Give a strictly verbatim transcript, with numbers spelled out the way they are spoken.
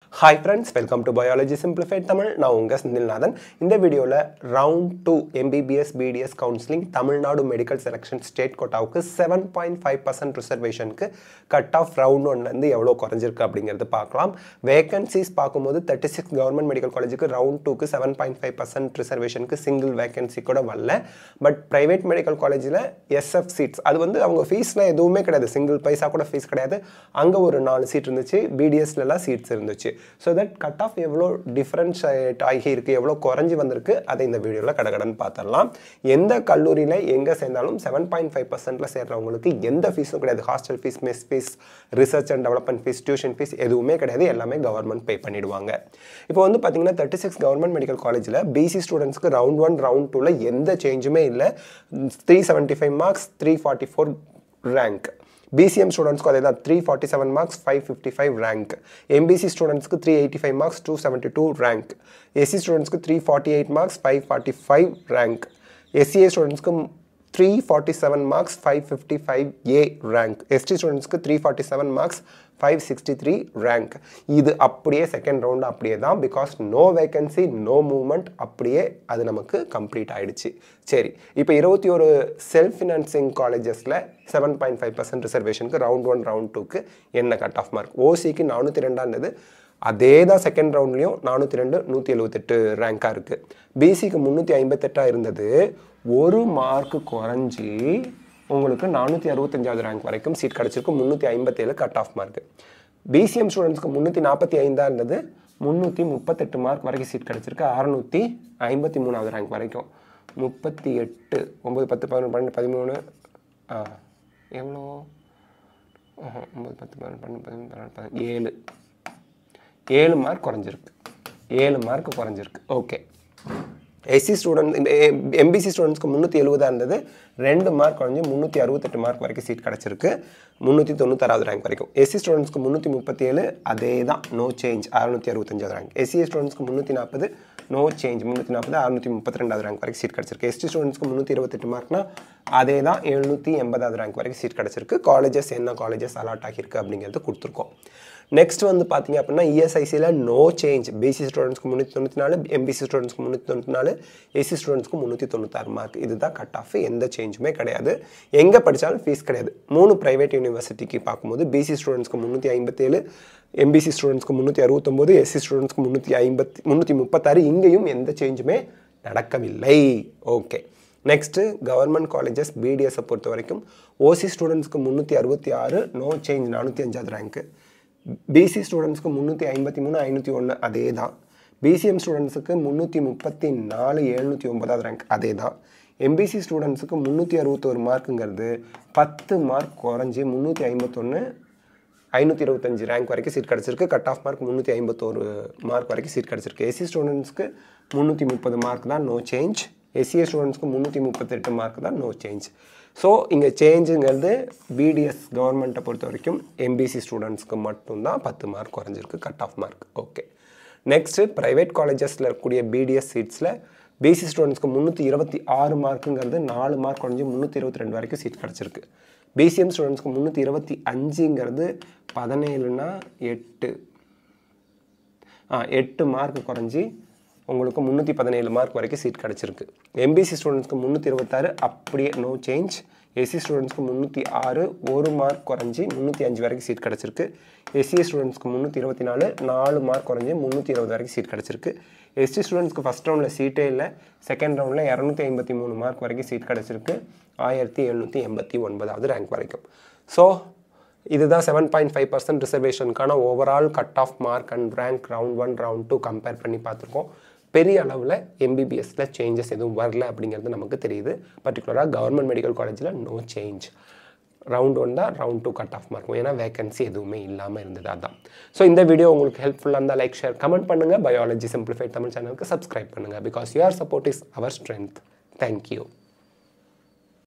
Hi friends, welcome to Biology Simplified Tamil. நான் உங்க செந்தில்நாதன். இந்த வீடியோல round two M B B S B D S counseling Tamil Nadu medical selection state கோட்டாவுக்கு seven point five percent ரிசர்வேஷனுக்கு cut off round ஒன்ல இருந்து எவ்வளவு குறைஞ்சிருக்கு அப்படிங்கறது பார்க்கலாம். வேகன்சிஸ் பாக்கும்போது thirty-six கவர்மெண்ட் மெடிக்கல் காலேஜுக்கு ரவுண்ட் two க்கு seven point five percent ரிசர்வேஷனுக்கு சிங்கிள் வேகன்சி கூட வரல. பட் பிரைவேட் மெடிக்கல் காலேஜ்ல S F சீட்ஸ் அது வந்து அவங்க ஃபீஸ்ல எதுவுமே கிடையாது. சிங்கிள் பைசா கூட ஃபீஸ் கிடையாது. அங்க ஒரு நாலு சீட் இருந்துச்சு. B D S ல எல்லாம் சீட்ஸ் இருந்துச்சு. So that cut off எவ்வளோ டிஃபரன்ஷியேட் ஆகி இருக்கு, எவ்வளோ குறைஞ்சி வந்திருக்கு, அதை இந்த வீடியோவில் கடகடன்னு பார்த்துடலாம். எந்த கல்லூரியில் எங்கே சேர்ந்தாலும் செவன் பாயிண்ட் ஃபைவ் பர்சன்டில் சேர்றவங்களுக்கு எந்த ஃபீஸும் கிடையாது. Hostel fees, mess fees, research and development fees, tuition fees எதுவுமே கிடையாது. எல்லாமே கவர்மெண்ட் பே பண்ணிடுவாங்க. இப்போ வந்து பார்த்தீங்கன்னா தேர்ட்டி சிக்ஸ் கவர்மெண்ட் மெடிக்கல் காலேஜில் பிசி ஸ்டூடெண்ட்ஸ்க்கு ரவுண்ட் ஒன் ரவுண்ட் டூவில் எந்த சேஞ்சுமே இல்லை. Three seventy five marks three forty four rank. B C M students को देता three forty-seven marks five fifty-five rank. M B C students को three eighty-five marks two seventy-two rank. A C students को three forty-eight marks five forty-five rank. A C A students को three forty-seven marks five fifty-five A rank. S T students को three forty-seven marks five sixty-three rank. இது அப்படியே second round அப்படியே தான். Because no vacancy no movement, அப்படியே அது நமக்கு complete ஆயிடுச்சு. சரி, இப்போ இருபத்தி ஒரு செல்ஃப் ஃபினான்சிங் காலேஜஸில் செவன் பாயிண்ட் ஃபைவ் பர்சன்ட் ரிசர்வேஷனுக்கு ரவுண்ட் ஒன் ரவுண்ட் டூக்கு என்ன கட் ஆஃப் மார்க்? ஓசிக்கு நானூற்றி ரெண்டாந்தது அதே தான் செகண்ட் ரவுண்ட்லேயும் நானூற்றி ரெண்டு நூற்றி எழுபத்தெட்டு ரேங்காக இருக்குது. பிசிக்கு முந்நூற்றி ஐம்பத்தெட்டாக இருந்தது, ஒரு மார்க்கு குறைஞ்சி உங்களுக்கு நானூற்றி அறுபத்தஞ்சாவது ரேங்க் வரைக்கும் சீட் கிடச்சிருக்கு. முந்நூற்றி ஐம்பத்தேழு கட் ஆஃப் மார்க். பிசிஎம் ஸ்டூடெண்ட்ஸ்க்கு முந்நூற்றி நாற்பத்தி ஐந்தாக இருந்தது, முந்நூற்றி முப்பத்தெட்டு மார்க் வரைக்கும் சீட் கிடச்சிருக்கு. அறுநூற்றி ஐம்பத்தி மூணாவது ரேங்க் வரைக்கும் முப்பத்தி எட்டு ஒம்பது பத்து பதினொன்று பன்னெண்டு பதிமூணு எவ்வளோ ஒம்பது பத்து பதினொன்று பன்னெண்டு பதிமூணு பதினொன்று ஏழு ஏழு மார்க் குறைஞ்சிருக்கு. ஏழு மார்க் குறைஞ்சிருக்கு. ஓகே. எஸ்சி ஸ்டூடெண்ட் எம்பிசி ஸ்டூடெண்ட்ஸ்க்கு முந்நூற்றி எழுபதாக இருந்தது, ரெண்டு மார்க் குறைஞ்சி முந்நூற்றி அறுபத்தெட்டு மார்க் வரைக்கும் சீட் கிடச்சிருக்கு. முந்நூற்றி தொண்ணூத்தாறாவது ரேங்க் வரைக்கும். எஸ்சி ஸ்டூடெண்ட்ஸ்க்கு முந்நூற்றி முப்பத்தி ஏழு அதே தான், நோ சேஞ்ச், அறுநூற்றி அறுபத்தஞ்சாவது ரேங்க். எஸ்சிஏ ஸ்டூடெண்ட்ஸ்க்கு முந்நூற்றி நாற்பது நோ சேஞ்ச், முந்நூற்றி நாற்பது அறுநூற்றி முப்பத்தி ரெண்டாவது ரேங்க் வரைக்கும் சீட் கிடச்சிருக்கு. எஸ்டி ஸ்டூடெண்ட்ஸ்க்கு முந்நூற்றி இருபத்தெட்டு மார்க்னா அதே தான், எழுநூற்றி எண்பதாவது ரேங்க் வரைக்கும் சீட் கிடச்சிருக்கு. காலேஜஸ் என்ன காலேஜஸ் அலாட் ஆகியிருக்கு அப்படிங்கிறது கொடுத்துருக்கோம். நெக்ஸ்ட் வந்து பார்த்தீங்க அப்படின்னா இஎஸ்ஐசியில் நோ சேஞ்ச். பிசி ஸ்டூடெண்ட்ஸ்க்கு முந்நூற்றி தொண்ணூற்றி நாலு எம்பிசி ஸ்டூடெண்ட்ஸ்க்கு முந்நூற்றி தொண்ணூற்றி நாலு எஸ்சி ஸ்டூடெண்ட்ஸ்க்கு முந்நூற்றி தொண்ணூத்தாறு மார்க். இதுதான் கட் ஆஃப். எந்த சேஞ்சுமே கிடையாது. எங்கே படித்தாலும் ஃபீஸ் கிடையாது. மூணு ப்ரைவேட் யூனிவர்சிட்டிக்கு பார்க்கும்போது பிசி ஸ்டூடெண்ட்ஸ்க்கு முந்நூற்றி ஐம்பத்தேழு, எம்பிசி ஸ்டூடெண்ட்ஸ்க்கு முந்நூற்றி அறுபத்தொம்போது, எஸ்சி ஸ்டூடெண்ட்ஸ்க்கு முந்நூற்றி ஐம்பத்தி முந்நூற்றி முப்பத்தாறு. இங்கேயும் எந்த சேஞ்சுமே நடக்கவில்லை. ஓகே. நெக்ஸ்ட்டு கவர்மெண்ட் காலேஜஸ் பிடிஎஸை பொறுத்த வரைக்கும் ஓசி ஸ்டூடெண்ட்ஸ்க்கு முந்நூற்றி அறுபத்தி ஆறு நோ சேஞ்ச், நானூற்றி அஞ்சாவது ரேங்க்கு. பிசி ஸ்டூடெண்ட்ஸ்க்கு முந்நூற்றி ஐம்பத்தி மூணு ஐநூற்றி ஒன்று அதே தான். பிசிஎம் ஸ்டூடெண்ட்ஸுக்கு முந்நூற்றி முப்பத்தி நாலு எழுநூற்றி ஒன்பதாவது ரேங்க் அதே தான். எம்பிசி ஸ்டூடெண்ட்ஸுக்கு முந்நூற்றி அறுபத்தோரு மார்க்குங்கிறது பத்து மார்க் குறைஞ்சி முந்நூற்றி ஐம்பத்தொன்று ஐநூற்றி இருபத்தஞ்சு ரேங்க் வரைக்கும் சீட் கிடச்சிருக்கு. கட் ஆஃப் மார்க் முந்நூற்றி ஐம்பத்தோரு மார்க் வரைக்கும் சீட் கிடச்சிருக்கு. எஸ்சி ஸ்டூடெண்ட்ஸ்க்கு முந்நூற்றி முப்பது மார்க் தான், நோ சேஞ்ச். எஸ்சிஏ ஸ்டூடெண்ட்ஸ்க்கு முந்நூற்றி முப்பத்தெட்டு மார்க் தான், நோ சேஞ்ச். ஸோ இங்கே சேஞ்சுங்கிறது பிடிஎஸ் கவர்மெண்ட்டை பொறுத்த வரைக்கும் எம்பிசி ஸ்டூடெண்ட்ஸ்க்கு மட்டும்தான் பத்து மார்க் குறைஞ்சிருக்கு cut off mark. Okay. Next private காலேஜஸில் இருக்கக்கூடிய பிடிஎஸ் சீட்ஸில் பிசி ஸ்டூடெண்ட்ஸ்க்கு முந்நூற்றி இருபத்தி ஆறு மார்க்குங்கிறது நாலு மார்க் குறைஞ்சி முந்நூற்றி இருபத்தி ரெண்டு வரைக்கும் சீட் கிடச்சிருக்கு. பிசிஎம் ஸ்டூடெண்ட்ஸ்க்கு முந்நூற்றி இருபத்தி அஞ்சுங்கிறது பதினேழுனா எட்டு ஆ எட்டு மார்க் குறைஞ்சி உங்களுக்கு முந்நூற்றி பதினேழு மார்க் வரைக்கும் சீட் கிடச்சிருக்கு. எம்பிசி ஸ்டூடெண்ட்ஸ்க்கு முந்நூற்றி இருபத்தாறு அப்படியே நோ சேஞ்ச். எஸ்சி ஸ்டூடெண்ட்ஸ்க்கு முந்நூற்றி ஆறு ஒரு மார்க் குறைஞ்சி முந்நூற்றி அஞ்சு வரைக்கும் சீட் கிடச்சிருக்கு. எஸ்சிஏ ஸ்டூடெண்ட்ஸ்க்கு முந்நூற்றி இருபத்தி நாலு நாலு மார்க் குறைஞ்சி முந்நூற்றி இருபது வரைக்கும் சீட் கிடச்சிருக்கு. எஸ்டி ஸ்டூடெண்ட்ஸ்க்கு ஃபஸ்ட் ரவுண்டில் சீட்டே இல்லை. செகண்ட் ரவுண்டில் இரநூத்தி ஐம்பத்தி மூணு மார்க் வரைக்கும் சீட் கிடச்சிருக்கு. ஆயிரத்தி எழுநூற்றி எண்பத்தி ஒன்பதாவது ரேங்க் வரைக்கும். ஸோ இதுதான் செவன் பாயிண்ட் ஃபைவ் பர்சன்ட் ரிசர்வேஷனுக்கான overall cut off mark and rank round one round two compare பண்ணி பார்த்துருக்கோம். பெரிய அளவில் எம்பிபிஎஸ்ல சேஞ்சஸ் எதுவும் வரல அப்படிங்கிறது நமக்கு தெரியுது. பர்டிகுலராக கவர்மெண்ட் மெடிக்கல் காலேஜில் நோ சேஞ்ச். ரவுண்ட் ஒன் தான், round two cut off mark. ஏன்னா வேகன்சி எதுவுமே இல்லாமல் இருந்தது. அதான். ஸோ இந்த வீடியோ உங்களுக்கு ஹெல்ப்ஃபுல்லாக இருந்தால் லைக், ஷேர், கமெண்ட் பண்ணுங்கள். பயாலஜி சிம்பிளிஃபைட் தமிழ் சேனலுக்கு சப்ஸ்கிரைப் பண்ணுங்கள். Because your support is our strength. Thank you.